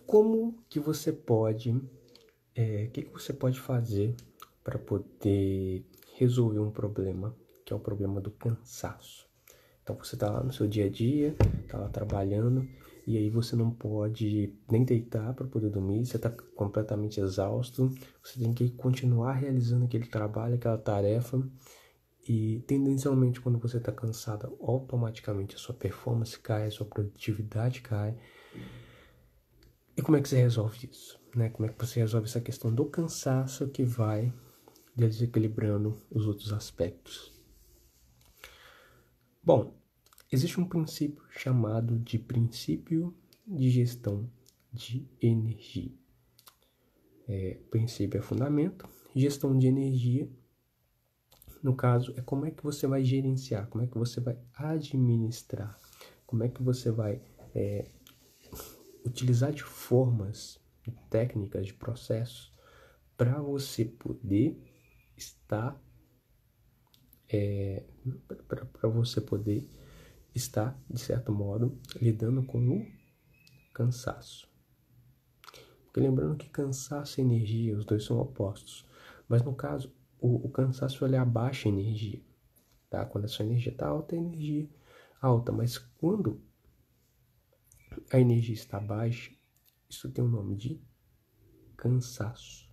como que você pode, o que você pode fazer para poder resolver um problema, que é o problema do cansaço? Então você está lá no seu dia a dia, está lá trabalhando, e aí você não pode nem deitar para poder dormir, você está completamente exausto, você tem que continuar realizando aquele trabalho, aquela tarefa, e tendencialmente quando você está cansado, automaticamente a sua performance cai, a sua produtividade cai. E como é que você resolve isso? Né? Como é que você resolve essa questão do cansaço que vai desequilibrando os outros aspectos? Bom, existe um princípio chamado de princípio de gestão de energia. Princípio é fundamento, gestão de energia, no caso, é como é que você vai gerenciar, como é que você vai administrar, como é que você vai utilizar de formas, de técnicas, de processos, para você poder estar, para você poder estar, de certo modo, lidando com o cansaço. Porque lembrando que cansaço e energia, os dois são opostos. Mas no caso, o cansaço ele abaixa a energia. Tá? Quando a sua energia está alta, a energia alta. Mas quando a energia está baixa, isso tem o nome de cansaço.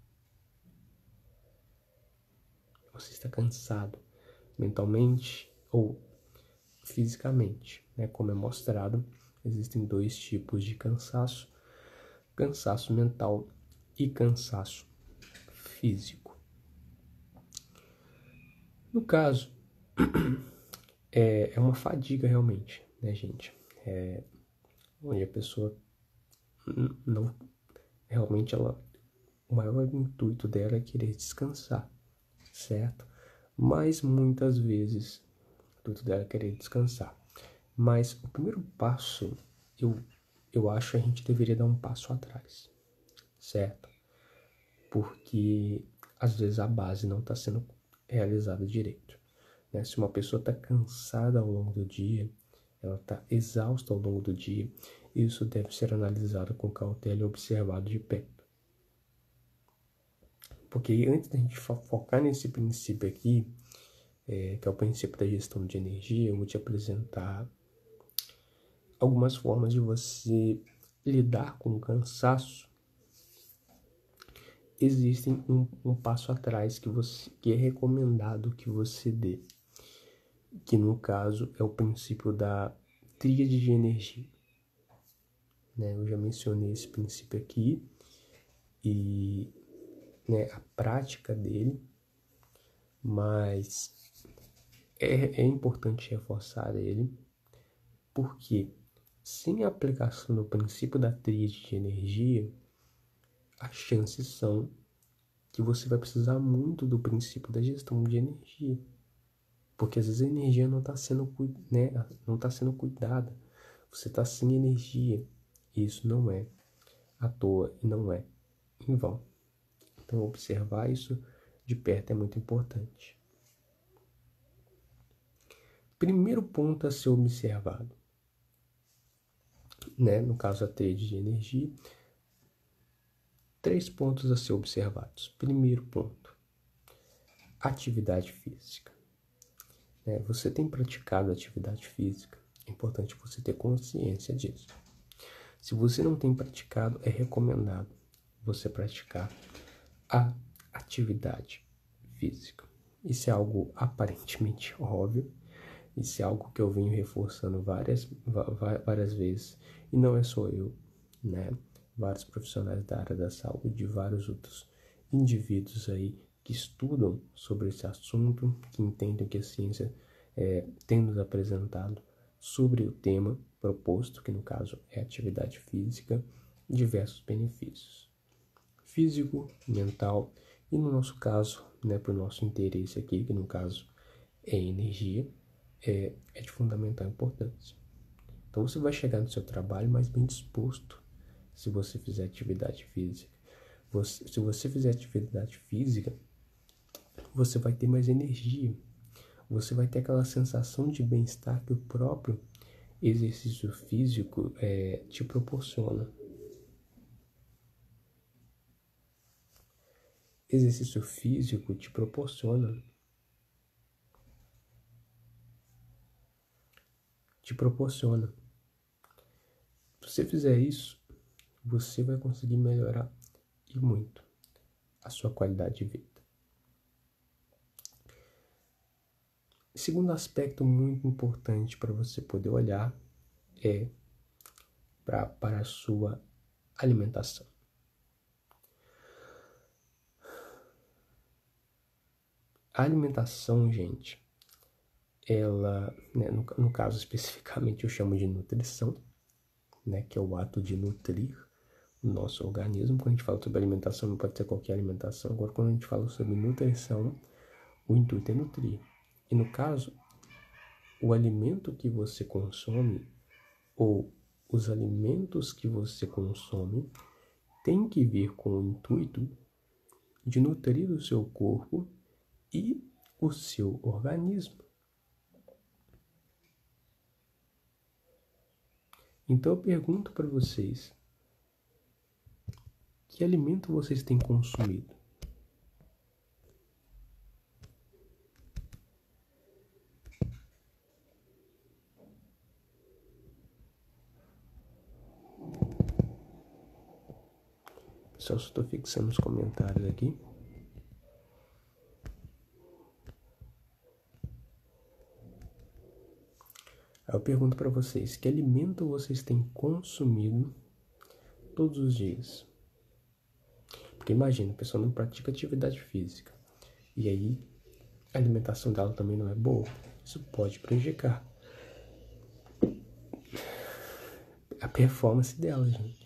Você está cansado mentalmente ou fisicamente. Né? Como é mostrado, existem dois tipos de cansaço. Cansaço mental e cansaço físico. No caso, é uma fadiga realmente, né, gente? Onde a pessoa não realmente o maior intuito dela é querer descansar, certo? Mas muitas vezes o intuito dela é querer descansar. Mas o primeiro passo, eu acho que a gente deveria dar um passo atrás, certo? Porque às vezes a base não está sendo realizada direito. Né? Se uma pessoa está cansada ao longo do dia, ela está exausta ao longo do dia, isso deve ser analisado com cautela e observado de perto. Porque antes da gente focar nesse princípio aqui, que é o princípio da gestão de energia, eu vou te apresentar algumas formas de você lidar com o cansaço. Existem um passo atrás que é recomendado que você dê, que no caso é o princípio da tríade de energia. Né? Eu já mencionei esse princípio aqui e né, a prática dele, mas é importante reforçar ele, porque sem a aplicação do princípio da tríade de energia, as chances são que você vai precisar muito do princípio da gestão de energia. Porque às vezes a energia não está sendo, né, não tá sendo cuidada. Você está sem energia. E isso não é à toa e não é em vão. Então observar isso de perto é muito importante. Primeiro ponto a ser observado, né, no caso a tríade de energia, 3 pontos a ser observados. Primeiro ponto, atividade física. Você tem praticado atividade física? É importante você ter consciência disso. Se você não tem praticado, é recomendado você praticar a atividade física. Isso é algo aparentemente óbvio, isso é algo que eu venho reforçando várias vezes, e não é só eu, né? Vários profissionais da área da saúde, vários outros indivíduos aí que estudam sobre esse assunto, que entendem que a ciência tem nos apresentado sobre o tema proposto, que no caso é atividade física, diversos benefícios físico, mental e no nosso caso, né, para o nosso interesse aqui, que no caso é energia, é de fundamental importância. Então você vai chegar no seu trabalho mais bem disposto se você fizer atividade física. Se você fizer atividade física, você vai ter mais energia. Você vai ter aquela sensação de bem-estar que o próprio exercício físico te proporciona. exercício físico te proporciona. Se você fizer isso, você vai conseguir melhorar e muito a sua qualidade de vida. Segundo aspecto muito importante para você poder olhar é para a sua alimentação. A alimentação, gente, ela, né, no caso especificamente eu chamo de nutrição, né, que é o ato de nutrir o nosso organismo. Quando a gente fala sobre alimentação, não pode ser qualquer alimentação. Agora, quando a gente fala sobre nutrição, o intuito é nutrir. E no caso, o alimento que você consome, ou os alimentos que você consome, tem que vir com o intuito de nutrir o seu corpo e o seu organismo. Então eu pergunto para vocês, que alimento vocês têm consumido? Só estou fixando os comentários aqui. Aí eu pergunto para vocês, que alimento vocês têm consumido todos os dias? Porque imagina, a pessoa não pratica atividade física. E aí, a alimentação dela também não é boa. Isso pode prejudicar a performance dela, gente.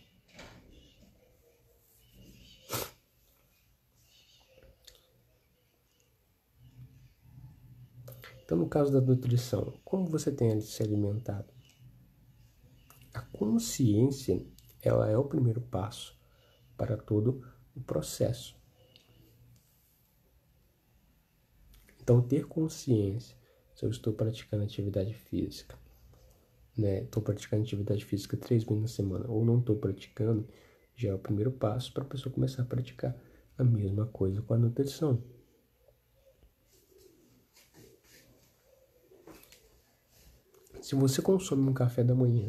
Então, no caso da nutrição, como você tem se alimentado? A consciência, ela é o primeiro passo para todo o processo. Então, ter consciência se eu estou praticando atividade física, né? Estou praticando atividade física 3 vezes na semana ou não estou praticando, já é o primeiro passo para a pessoa começar a praticar a mesma coisa com a nutrição. Se você consome um café da manhã,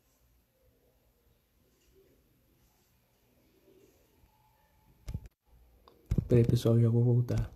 peraí pessoal, já vou voltar.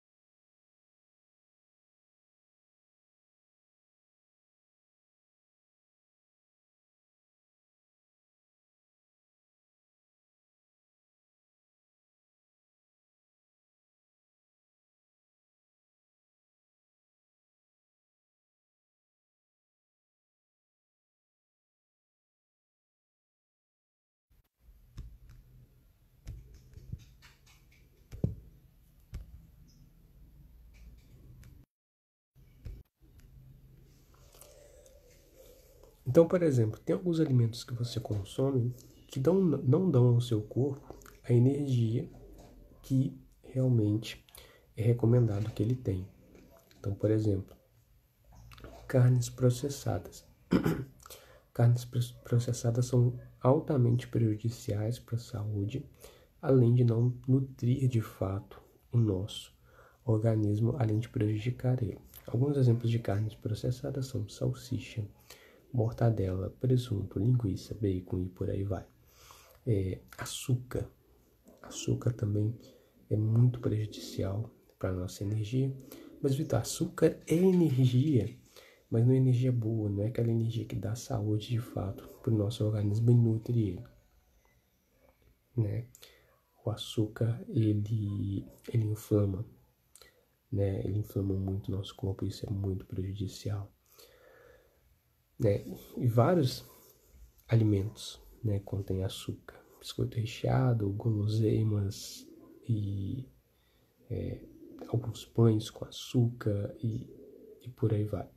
Então, por exemplo, tem alguns alimentos que você consome que não dão ao seu corpo a energia que realmente é recomendado que ele tenha. Então, por exemplo, carnes processadas. Carnes processadas são altamente prejudiciais para a saúde, além de não nutrir de fato o nosso organismo, além de prejudicar ele. Alguns exemplos de carnes processadas são salsicha, mortadela, presunto, linguiça, bacon e por aí vai. Açúcar. Açúcar também é muito prejudicial para a nossa energia. Mas, Vitor, açúcar é energia, mas não é energia boa, não é aquela energia que dá saúde de fato para o nosso organismo e nutre ele, né? O açúcar, ele inflama, né? Ele inflama muito o nosso corpo e isso é muito prejudicial, né? E vários alimentos, né, contêm açúcar. Biscoito recheado, guloseimas e alguns pães com açúcar e por aí vai.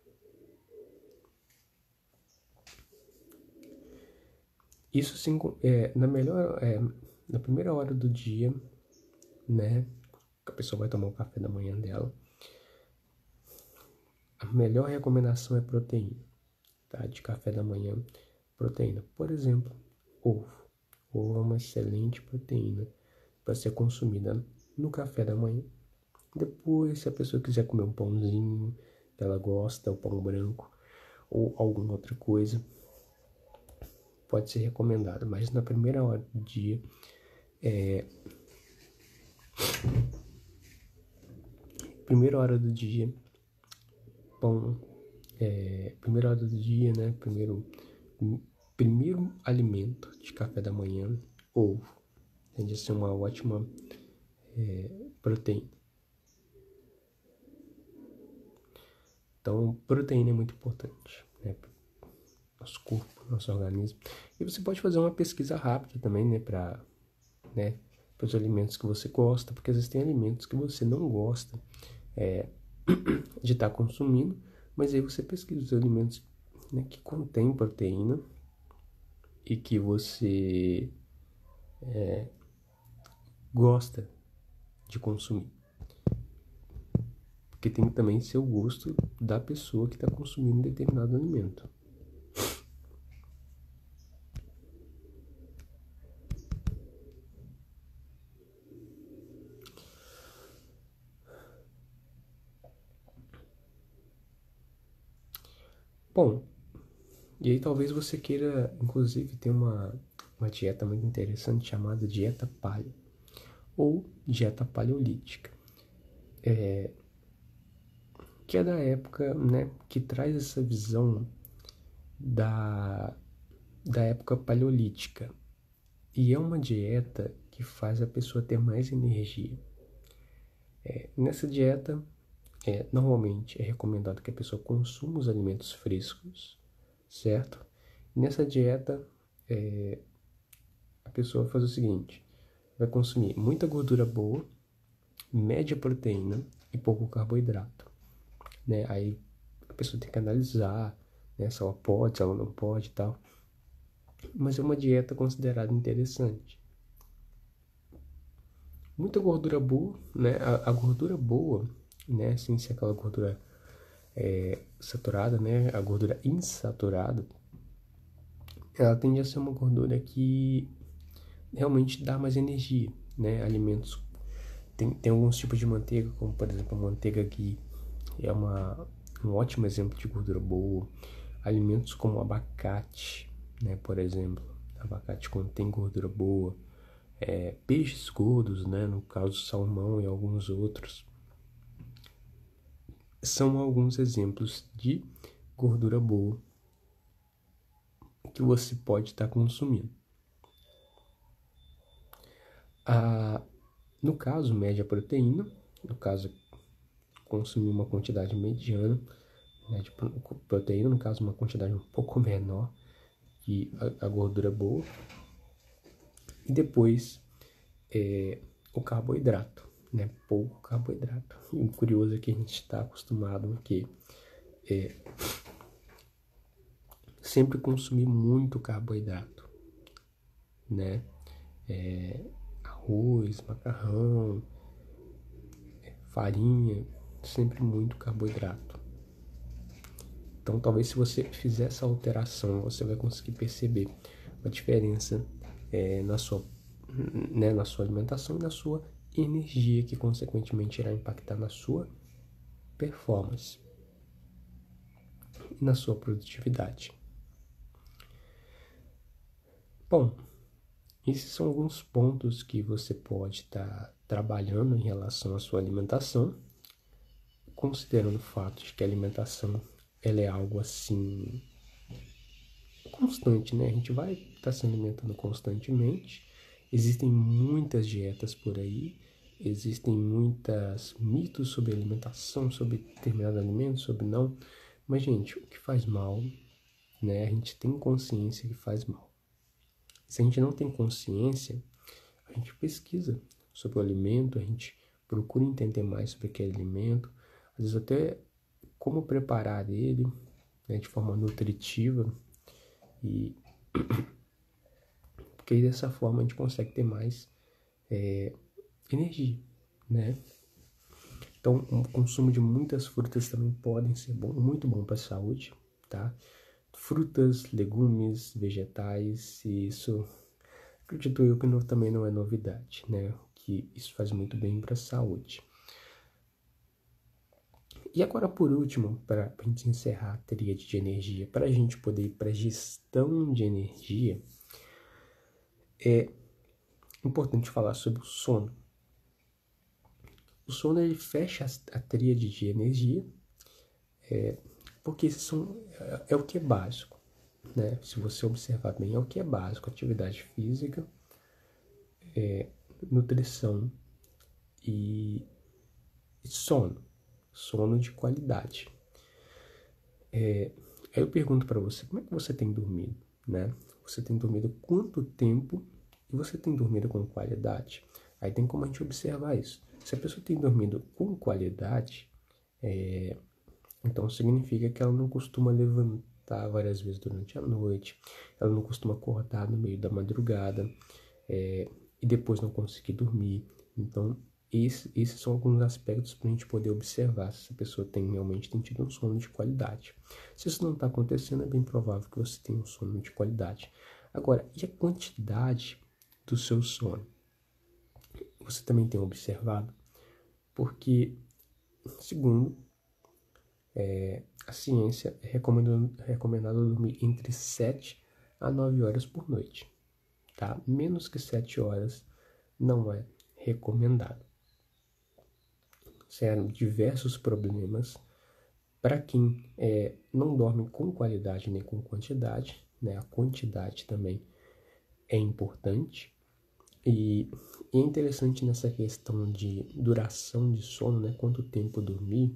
Isso sim, na primeira hora do dia, né, que a pessoa vai tomar o café da manhã dela, a melhor recomendação é proteína, tá? De café da manhã, proteína. Por exemplo, ovo. Ovo é uma excelente proteína para ser consumida no café da manhã. Depois, se a pessoa quiser comer um pãozinho, que ela gosta, o pão branco, ou alguma outra coisa, pode ser recomendado. Mas na primeira hora do dia, pão, primeira hora do dia, né? Primeiro alimento de café da manhã, ovo. Tende a ser uma ótima proteína. Então, proteína é muito importante, né, para o nosso corpo, nosso organismo. E você pode fazer uma pesquisa rápida também, né, para os alimentos que você gosta, porque às vezes tem alimentos que você não gosta de estar consumindo, mas aí você pesquisa os alimentos, né, que contêm proteína e que você gosta de consumir. Porque tem também ser o gosto da pessoa que está consumindo determinado alimento. Bom, e aí talvez você queira, inclusive, ter uma dieta muito interessante chamada dieta paleo ou dieta paleolítica. Que é da época, né, que traz essa visão da época paleolítica. E é uma dieta que faz a pessoa ter mais energia. Nessa dieta, normalmente é recomendado que a pessoa consuma os alimentos frescos, certo? Nessa dieta, a pessoa vai fazer o seguinte: vai consumir muita gordura boa, média proteína e pouco carboidrato, né? Aí a pessoa tem que analisar, né, se ela pode, se ela não pode e tal. Mas é uma dieta considerada interessante. Muita gordura boa, né? A gordura boa, né, sem ser aquela gordura saturada, né? A gordura insaturada, ela tende a ser uma gordura que realmente dá mais energia, né? Alimentos tem alguns tipos de manteiga, como por exemplo a manteiga ghee, é um ótimo exemplo de gordura boa. Alimentos como abacate, né? Por exemplo, abacate contém gordura boa. Peixes gordos, né? No caso salmão e alguns outros, são alguns exemplos de gordura boa que você pode estar consumindo. No caso, média proteína, no caso, consumir uma quantidade mediana, né, de proteína, no caso, uma quantidade um pouco menor que a gordura boa. E depois, o carboidrato, né, pouco carboidrato. E o curioso é que a gente está acostumado a que sempre consumir muito carboidrato, né? Arroz, macarrão, farinha, sempre muito carboidrato. Então, talvez se você fizer essa alteração, você vai conseguir perceber a diferença na sua alimentação e na sua energia, que consequentemente irá impactar na sua performance e na sua produtividade. Bom, esses são alguns pontos que você pode estar trabalhando em relação à sua alimentação, considerando o fato de que a alimentação ela é algo assim constante, né? A gente vai estar se alimentando constantemente. Existem muitas dietas por aí, existem muitos mitos sobre alimentação, sobre determinado alimento, sobre não. Mas, gente, o que faz mal, né? A gente tem consciência que faz mal. Se a gente não tem consciência, a gente pesquisa sobre o alimento, a gente procura entender mais sobre aquele alimento, às vezes até como preparar ele, né, de forma nutritiva, e porque dessa forma a gente consegue ter mais energia, né? Então, o consumo de muitas frutas também podem ser muito bom para a saúde, tá? Frutas, legumes, vegetais, e isso acredito eu que também não é novidade, né? que isso faz muito bem para a saúde. E agora, por último, para a gente encerrar a tríade de energia, para a gente poder ir para a gestão de energia, é importante falar sobre o sono. O sono, ele fecha a tríade de energia, porque é o que é básico, né? Se você observar bem, é o que é básico: atividade física, nutrição e sono de qualidade. Aí eu pergunto para você, como é que você tem dormido, né? Você tem dormido quanto tempo e você tem dormido com qualidade? Aí tem como a gente observar isso. Se a pessoa tem dormido com qualidade, então significa que ela não costuma levantar várias vezes durante a noite, ela não costuma acordar no meio da madrugada, e depois não conseguir dormir. Então, esses são alguns aspectos para a gente poder observar se a pessoa realmente tem tido um sono de qualidade. Se isso não está acontecendo, é bem provável que você tenha um sono de qualidade. Agora, e a quantidade do seu sono? Você também tem observado? Porque, segundo a ciência, é recomendado dormir entre 7 a 9 horas por noite, tá? Menos que 7 horas não é recomendado. Serão diversos problemas para quem não dorme com qualidade nem com quantidade, né? A quantidade também é importante. E é interessante nessa questão de duração de sono, né? Quanto tempo dormir,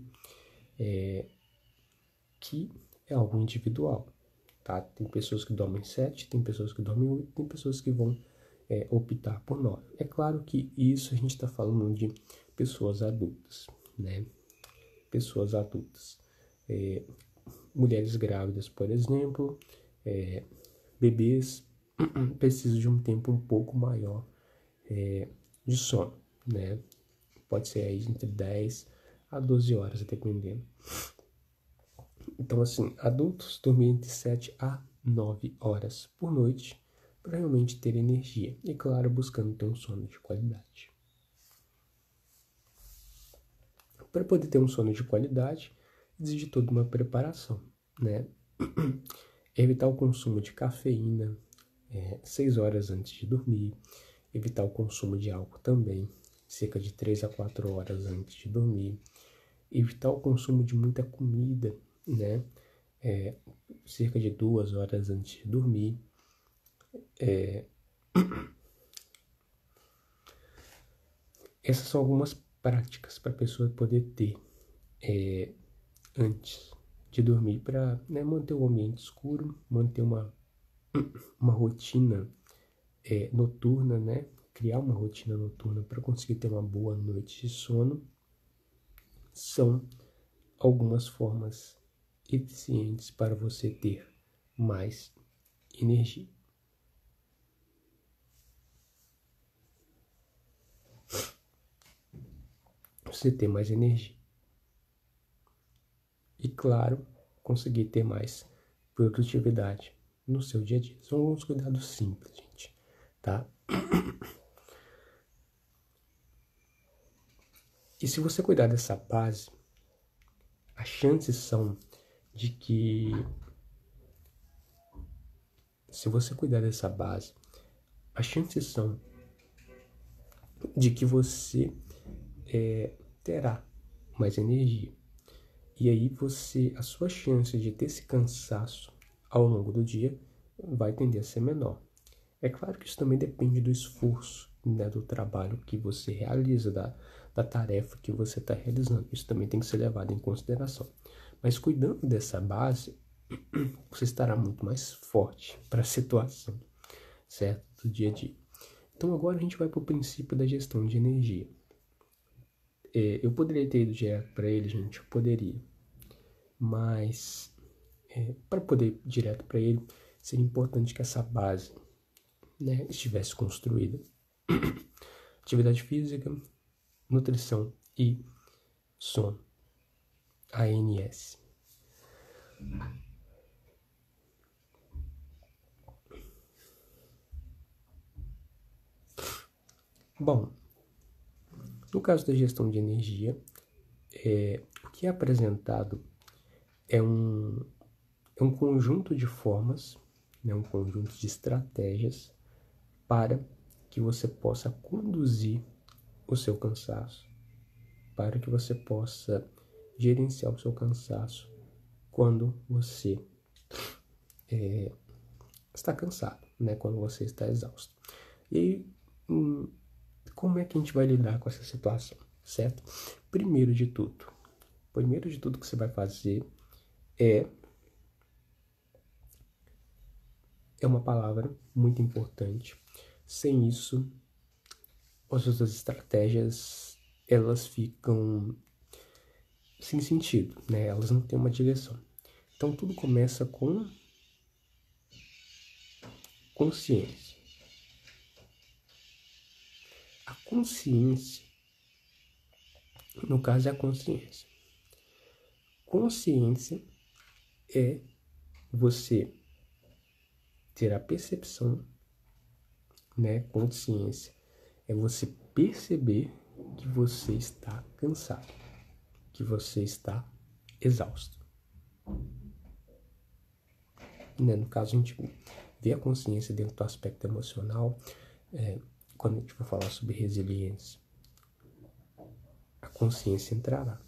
que é algo individual, tá? Tem pessoas que dormem 7, tem pessoas que dormem 8, tem pessoas que vão optar por 9. É claro que isso a gente está falando de pessoas adultas, né? Pessoas adultas. Mulheres grávidas, por exemplo, bebês precisam de um tempo um pouco maior de sono, né? Pode ser aí entre 10 a 12 horas, dependendo. Então, assim, adultos dormir entre 7 a 9 horas por noite para realmente ter energia. E, claro, buscando ter um sono de qualidade. Para poder ter um sono de qualidade, exige toda uma preparação, né? Evitar o consumo de cafeína 6 horas antes de dormir. Evitar o consumo de álcool também, cerca de 3 a 4 horas antes de dormir. Evitar o consumo de muita comida, né? Cerca de 2 horas antes de dormir. Essas são algumas práticas para a pessoa poder ter antes de dormir, para, né, manter o ambiente escuro, manter uma rotina noturna, né? Criar uma rotina noturna para conseguir ter uma boa noite de sono. São algumas formas eficientes para você ter mais energia. Você ter mais energia. E, claro, conseguir ter mais produtividade no seu dia a dia. São alguns cuidados simples, gente, tá? E se você cuidar dessa base, as chances são de que, se você cuidar dessa base, as chances são de que você terá mais energia. E aí a sua chance de ter esse cansaço ao longo do dia vai tender a ser menor. É claro que isso também depende do esforço, né, do trabalho que você realiza, da tarefa que você está realizando. Isso também tem que ser levado em consideração. Mas cuidando dessa base, você estará muito mais forte para a situação, certo? Do dia a dia. Então agora a gente vai para o princípio da gestão de energia. Eu poderia ter ido direto para ele, gente, eu poderia. Mas para poder ir direto para ele, seria importante que essa base, né, estivesse construída. Atividade física, nutrição e sono. ANS. Bom, No caso da gestão de energia, o que é apresentado é um conjunto de formas, né, um conjunto de estratégias para que você possa conduzir o seu cansaço, para que você possa gerenciar o seu cansaço quando você está cansado, né? Quando você está exausto. E aí, como é que a gente vai lidar com essa situação, certo? Primeiro de tudo que você vai fazer é uma palavra muito importante. Sem isso, as outras estratégias, elas ficam sem sentido, né? Elas não têm uma direção. Então, tudo começa com consciência. A consciência, no caso, é a consciência. Consciência é você ter a percepção, né? Consciência é você perceber que você está cansado, que você está exausto. Né? No caso, a gente vê a consciência dentro do aspecto emocional, quando a gente for falar sobre resiliência, a consciência entrará.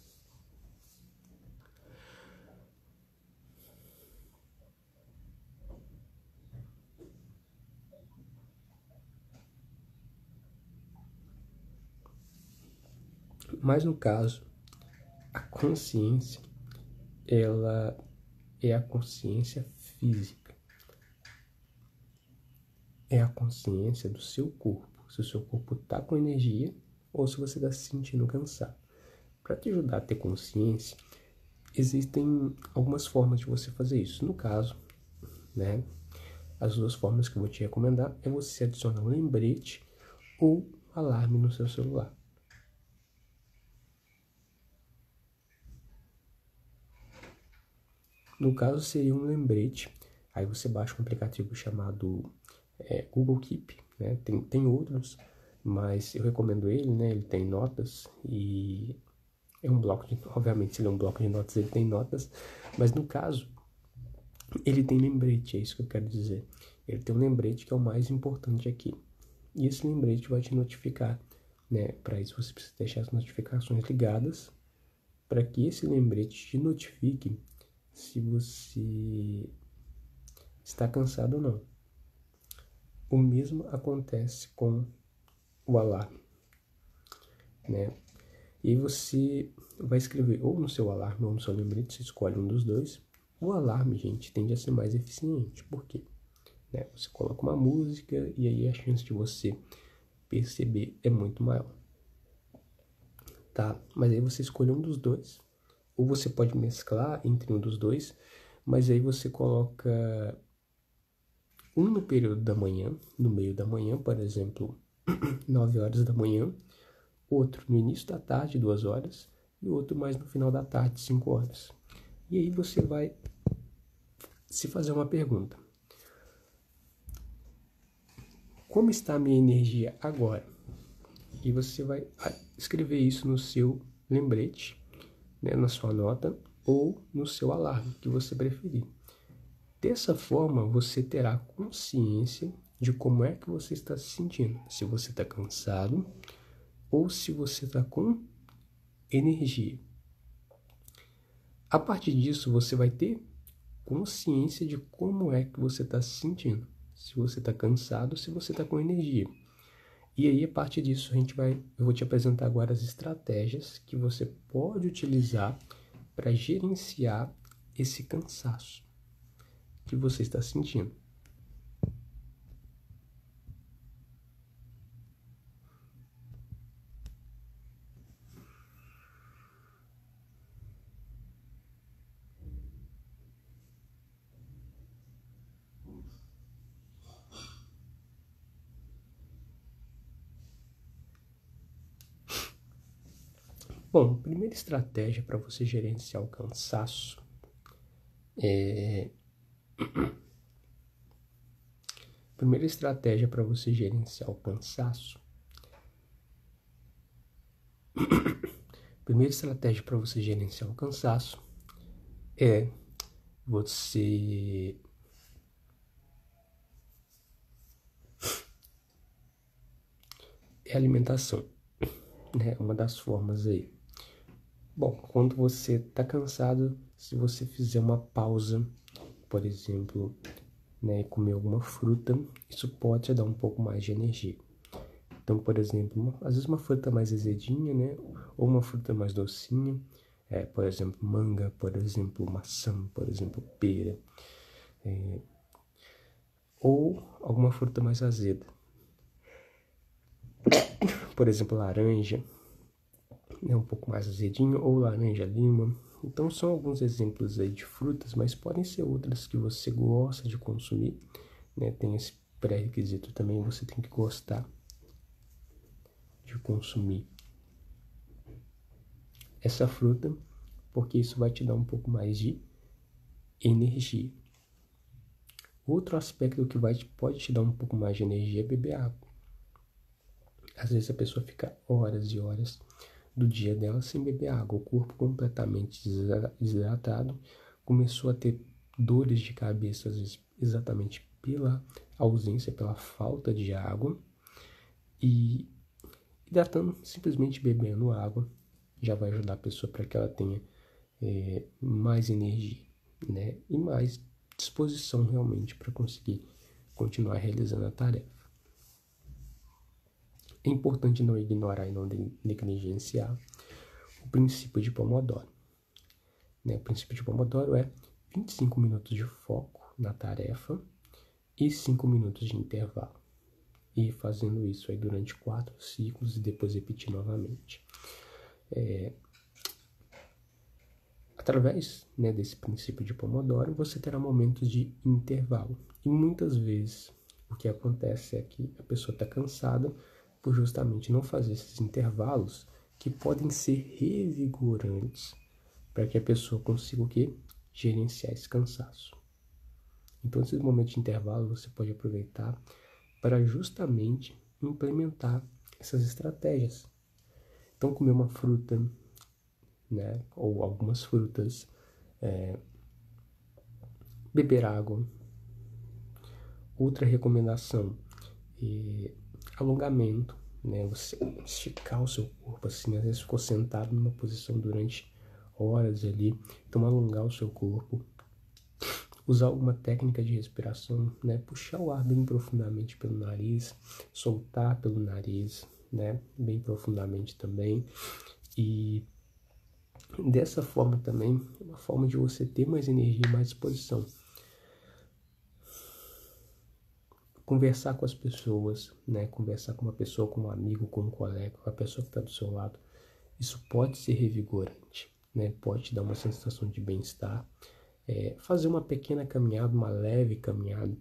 Mas no caso, a consciência, ela é a consciência física. É a consciência do seu corpo. Se o seu corpo está com energia ou se você está se sentindo cansado. Para te ajudar a ter consciência, existem algumas formas de você fazer isso. No caso, né, as duas formas que eu vou te recomendar é você adicionar um lembrete ou um alarme no seu celular. No caso, seria um lembrete. Aí você baixa um aplicativo chamado Google Keep, né? Tem outros, mas eu recomendo ele, né? Ele tem notas e é um bloco de... Obviamente, se ele é um bloco de notas, ele tem notas, mas no caso, ele tem lembrete, é isso que eu quero dizer. Ele tem um lembrete que é o mais importante aqui. E esse lembrete vai te notificar, né? Para isso você precisa deixar as notificações ligadas para que esse lembrete te notifique se você está cansado ou não. O mesmo acontece com o alarme, né? E aí você vai escrever ou no seu alarme ou no seu lembrete, você escolhe um dos dois. O alarme, gente, tende a ser mais eficiente. Por quê? Né? Você coloca uma música e aí a chance de você perceber é muito maior. Tá? Mas aí você escolhe um dos dois. Ou você pode mesclar entre um dos dois, mas aí você coloca um no período da manhã, no meio da manhã, por exemplo, 9 horas da manhã, outro no início da tarde, 2 horas, e outro mais no final da tarde, 5 horas. E aí você vai se fazer uma pergunta. Como está a minha energia agora? E você vai escrever isso no seu lembrete, né, na sua nota, ou no seu alarme, que você preferir. Dessa forma, você terá consciência de como é que você está se sentindo. Se você está cansado ou se você está com energia. A partir disso, você vai ter consciência de como é que você está se sentindo. Se você está cansado, se você está com energia. E aí, a partir disso, eu vou te apresentar agora as estratégias que você pode utilizar para gerenciar esse cansaço que você está sentindo. Bom, primeira estratégia para você gerenciar o cansaço Primeira estratégia para você gerenciar o cansaço é você alimentação, né? Uma das formas aí. Bom, quando você está cansado, se você fizer uma pausa, por exemplo, né, comer alguma fruta, isso pode te dar um pouco mais de energia. Então, por exemplo, às vezes uma fruta mais azedinha, né, ou uma fruta mais docinha, por exemplo, manga, por exemplo, maçã, por exemplo, pera, ou alguma fruta mais azeda. Por exemplo, laranja, né, um pouco mais azedinho, ou laranja lima. Então são alguns exemplos aí de frutas, mas podem ser outras que você gosta de consumir, né? Tem esse pré-requisito também, você tem que gostar de consumir essa fruta, porque isso vai te dar um pouco mais de energia. Outro aspecto que pode te dar um pouco mais de energia é beber água. Às vezes a pessoa fica horas e horas do dia dela sem beber água, o corpo completamente desidratado, começou a ter dores de cabeça, às vezes exatamente pela ausência, pela falta de água, e hidratando, simplesmente bebendo água, já vai ajudar a pessoa para que ela tenha mais energia, né? E mais disposição realmente para conseguir continuar realizando a tarefa. É importante não ignorar e não negligenciar o princípio de Pomodoro. Né? O princípio de Pomodoro é 25 minutos de foco na tarefa e 5 minutos de intervalo. E fazendo isso aí durante 4 ciclos e depois repetir novamente. Através, né, desse princípio de Pomodoro, você terá momentos de intervalo. E muitas vezes o que acontece é que a pessoa está cansada por justamente não fazer esses intervalos que podem ser revigorantes para que a pessoa consiga o quê? Gerenciar esse cansaço. Então, esses momentos de intervalo você pode aproveitar para justamente implementar essas estratégias. Então, comer uma fruta, né, ou algumas frutas, beber água. Outra recomendação é alongamento, né, você esticar o seu corpo assim, às vezes ficou sentado numa posição durante horas ali, então alongar o seu corpo, usar alguma técnica de respiração, né, puxar o ar bem profundamente pelo nariz, soltar pelo nariz, né, bem profundamente também, e dessa forma também é uma forma de você ter mais energia e mais disposição. Conversar com as pessoas, né? Conversar com uma pessoa, com um amigo, com um colega, com a pessoa que está do seu lado, isso pode ser revigorante, né? Pode te dar uma sensação de bem-estar. Fazer uma pequena caminhada, uma leve caminhada,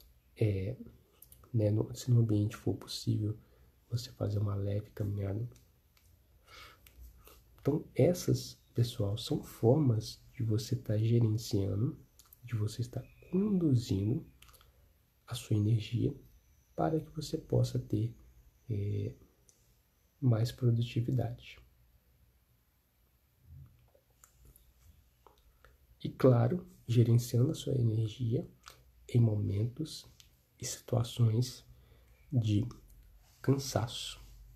né? Se no ambiente for possível, você fazer uma leve caminhada. Então, essas, pessoal, são formas de você estar gerenciando, de você estar conduzindo a sua energia para que você possa ter mais produtividade. E claro, gerenciando a sua energia em momentos e situações de cansaço,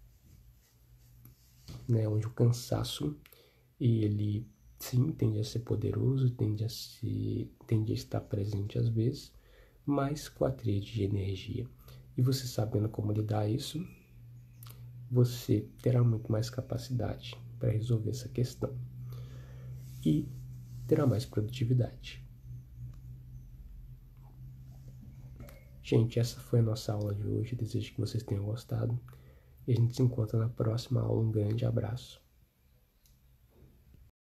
né? Onde o cansaço, ele sim tende a ser poderoso, tende a estar presente às vezes, mas com a tríade de energia. E você sabendo como lidar isso, você terá muito mais capacidade para resolver essa questão e terá mais produtividade. Gente, essa foi a nossa aula de hoje. Desejo que vocês tenham gostado e a gente se encontra na próxima aula. Um grande abraço.